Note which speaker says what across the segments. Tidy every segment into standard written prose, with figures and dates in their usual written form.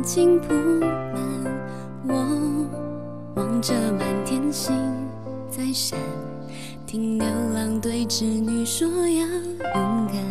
Speaker 1: 情铺满，我望着满天星在闪，听牛郎对织女说要勇敢，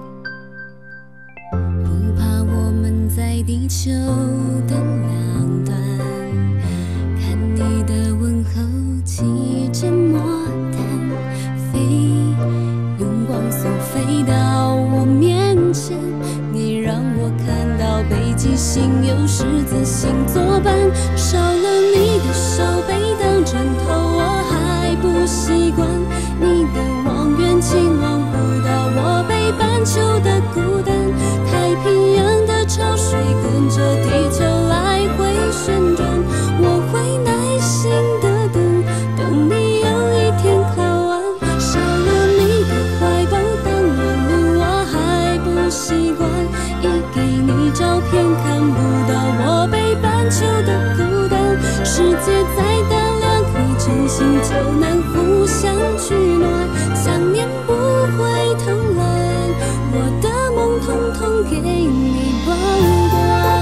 Speaker 1: 不怕我们在地球的两端，看你的问候骑着魔毯飞，用光速飞到我面前，你让我看到北极星有十字星作伴，少了你的手背当枕头我还不习惯，你的望远镜望不到我北半球的孤单，太平洋的潮水跟着地球来回旋转，我会耐心的等，等你有一天考完，少了你的怀抱当暖炉我还不习惯，一给你照片看不到我北半球的孤单，世界再大两颗真心就能互相取暖，想念不会偷懒，我的梦统统给你保管。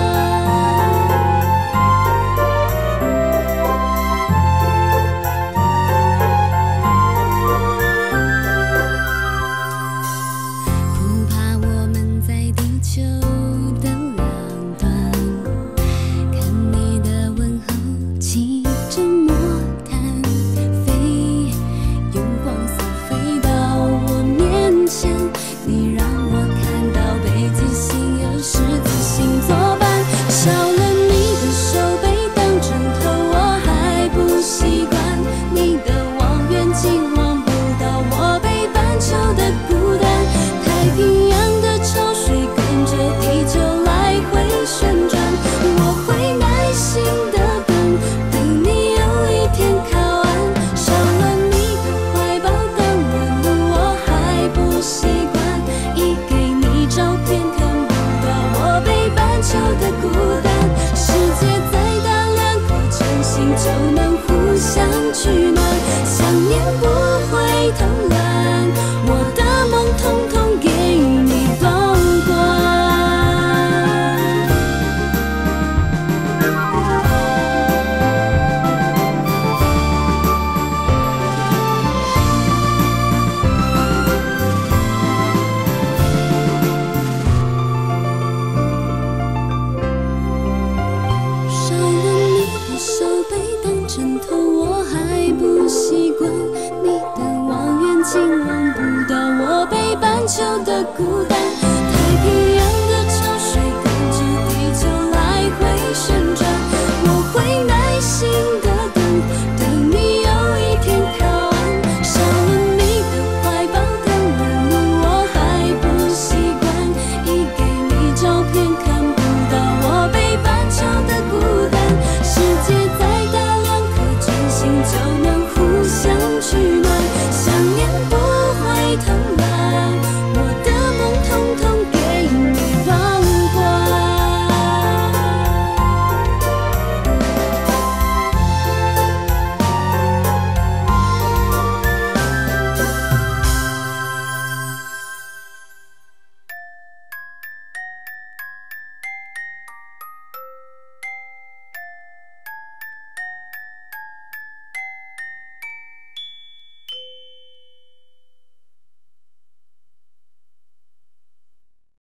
Speaker 1: 不怕我们在地球的两端，看你的问候骑着魔毯飞，用光速飞到我面前，你让我看到北极星有十字星作伴，少了你的手背当枕头我还不习惯，你的望远镜望不到我北半球的孤单，太平洋的潮水跟着地球来回旋转，我会耐心的等，等你有一天考完，少了你的怀抱当暖炉我还不习惯，一给你照片看不到我北半球的孤单，世界再大两颗真心就能互相取暖，想念不会偷懒，我的梦统统给你保管。少了你的手背当枕头我还不习惯，你的望远镜望不到我北半球的孤